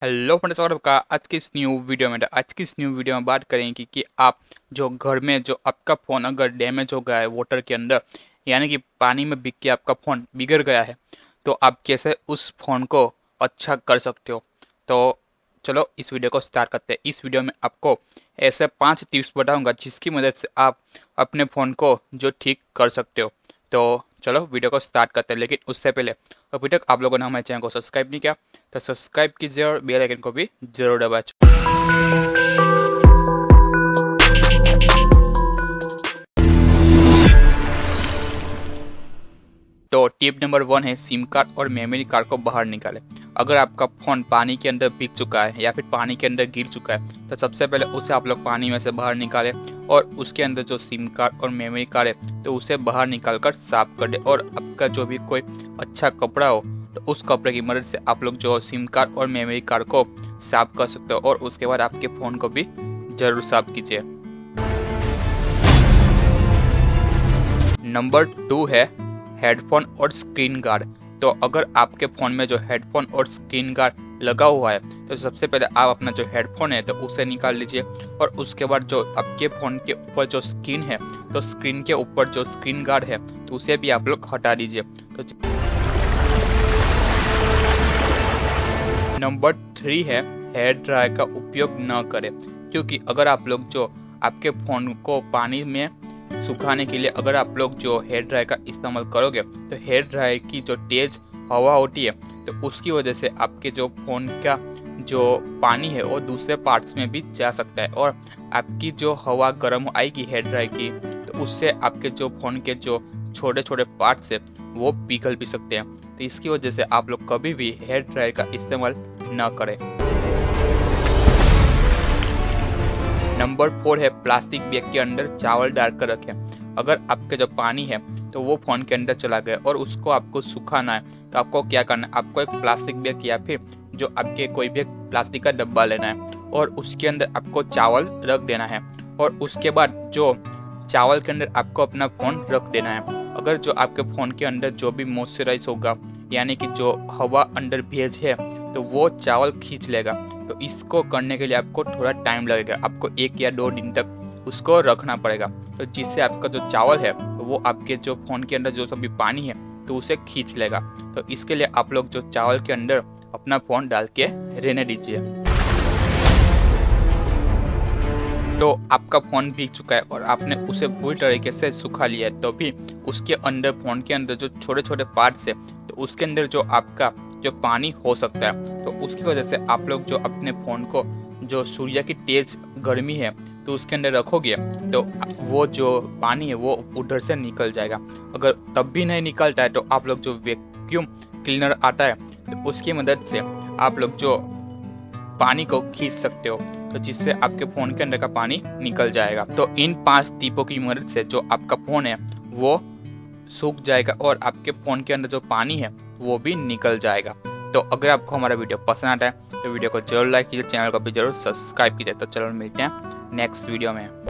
Hello friends, और आपका आज की इस न्यू वीडियो में बात करेंगे कि आप जो घर में जो आपका फ़ोन अगर डैमेज हो गया है वाटर के अंदर, यानी कि पानी में बिक के आपका फ़ोन बिगड़ गया है, तो आप कैसे उस फ़ोन को अच्छा कर सकते हो। तो चलो इस वीडियो को स्टार्ट करते हैं। इस वीडियो में आपको ऐसे 5 टिप्स बताऊंगा जिसकी मदद से आप अपने फ़ोन को जो ठीक कर सकते हो। तो चलो वीडियो को स्टार्ट करते हैं, लेकिन उससे पहले अभी तक आप लोगों ने हमारे चैनल को सब्सक्राइब नहीं किया तो सब्सक्राइब कीजिए और बेल आइकन को भी जरूर दबाएं। तो टिप नंबर 1 है सिम कार्ड और मेमोरी कार्ड को बाहर निकालें। अगर आपका फ़ोन पानी के अंदर भीग चुका है या फिर पानी के अंदर गिर चुका है तो सबसे पहले उसे आप लोग पानी में से बाहर निकालें और उसके अंदर जो सिम कार्ड और मेमोरी कार्ड है तो उसे बाहर निकाल कर साफ कर दें। और आपका जो भी कोई अच्छा कपड़ा हो तो उस कपड़े की मदद से आप लोग जो सिम कार्ड और मेमोरी कार्ड को साफ कर सकते हो और उसके बाद आपके फ़ोन को भी ज़रूर साफ कीजिए। नंबर 2 है हेडफोन और स्क्रीन गार्ड। तो अगर आपके फ़ोन में जो हेडफोन और स्क्रीन गार्ड लगा हुआ है तो सबसे पहले आप अपना जो हेडफोन है तो उसे निकाल लीजिए और उसके बाद जो आपके फ़ोन के ऊपर जो स्क्रीन है तो स्क्रीन के ऊपर जो स्क्रीन गार्ड है तो उसे भी आप लोग हटा दीजिए। तो नंबर 3 है हेयर ड्रायर का उपयोग न करें, क्योंकि अगर आप लोग जो आपके फ़ोन को पानी में सुखाने के लिए अगर आप लोग जो हेयर ड्रायर का इस्तेमाल करोगे तो हेयर ड्रायर की जो तेज हवा होती है तो उसकी वजह से आपके जो फ़ोन का जो पानी है वो दूसरे पार्ट्स में भी जा सकता है और आपकी जो हवा गर्म आएगी हेयर ड्रायर की तो उससे आपके जो फ़ोन के जो छोटे छोटे पार्ट्स है वो पिघल भी सकते हैं। तो इसकी वजह से आप लोग कभी भी हेयर ड्रायर का इस्तेमाल न करें। नंबर 4 है प्लास्टिक बैग के अंदर चावल डालकर रखें। अगर आपके जो पानी है तो वो फ़ोन के अंदर चला गया और उसको आपको सुखाना है तो आपको क्या करना है, आपको एक प्लास्टिक बैग या फिर जो आपके कोई भी प्लास्टिक का डब्बा लेना है और उसके अंदर आपको चावल रख देना है और उसके बाद जो चावल के अंदर आपको अपना फ़ोन रख देना है। अगर जो आपके फ़ोन के अंदर जो भी मॉइस्चराइज होगा यानी कि जो हवा अंदर भेज है तो वो चावल खींच लेगा। तो इसको करने के लिए आपको थोड़ा टाइम लगेगा, आपको 1 या 2 दिन तक उसको रखना पड़ेगा। तो जिससे आपका जो चावल है तो वो आपके जो फ़ोन के अंदर जो सभी पानी है तो उसे खींच लेगा। तो इसके लिए आप लोग जो चावल के अंदर अपना फ़ोन डाल के रहने दीजिए। तो आपका फ़ोन भीग चुका है और आपने उसे पूरी तरीके से सुखा लिया है तो भी उसके अंदर फ़ोन के अंदर जो छोटे छोटे पार्ट्स है तो उसके अंदर जो आपका जो पानी हो सकता है तो उसकी वजह से आप लोग जो अपने फ़ोन को जो सूर्य की तेज़ गर्मी है तो उसके अंदर रखोगे तो वो जो पानी है वो उधर से निकल जाएगा। अगर तब भी नहीं निकलता है तो आप लोग जो वैक्यूम क्लीनर आता है तो उसकी मदद से आप लोग जो पानी को खींच सकते हो तो जिससे आपके फ़ोन के अंदर का पानी निकल जाएगा। तो इन 5 टिपों की मदद से जो आपका फ़ोन है वो सूख जाएगा और आपके फ़ोन के अंदर जो पानी है वो भी निकल जाएगा। तो अगर आपको हमारा वीडियो पसंद आता है तो वीडियो को जरूर लाइक कीजिए, चैनल को भी जरूर सब्सक्राइब कीजिए। तो चलो मिलते हैं नेक्स्ट वीडियो में।